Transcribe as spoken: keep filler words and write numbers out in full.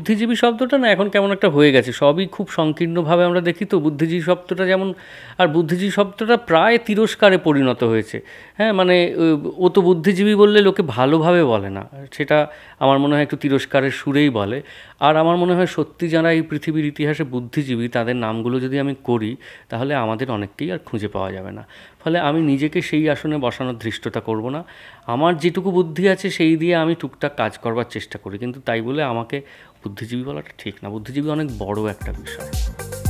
বুদ্ধিজীবী শব্দটা না এখন কেমন একটা হয়ে গেছে, সবই খুব সংকীর্ণভাবে আমরা দেখি তো। বুদ্ধিজীবী শব্দটা যেমন, আর বুদ্ধিজীবী শব্দটা প্রায় তিরস্কারে পরিণত হয়েছে। হ্যাঁ, মানে ও তো বুদ্ধিজীবী বললে লোকে ভালোভাবে বলে না, সেটা আমার মনে হয় একটু তিরস্কারের সুরেই বলে। আর আমার মনে হয় সত্যি যারা এই পৃথিবীর ইতিহাসে বুদ্ধিজীবী তাদের নামগুলো যদি আমি করি তাহলে আমাদের অনেককেই আর খুঁজে পাওয়া যাবে না। ফলে আমি নিজেকে সেই আসনে বসানোর ধৃষ্টতা করব না। আমার যেটুকু বুদ্ধি আছে সেই দিয়ে আমি টুকটাক কাজ করবার চেষ্টা করি, কিন্তু তাই বলে আমাকে বুদ্ধিজীবী বলাটা ঠিক না। বুদ্ধিজীবী অনেক বড় একটা বিষয়।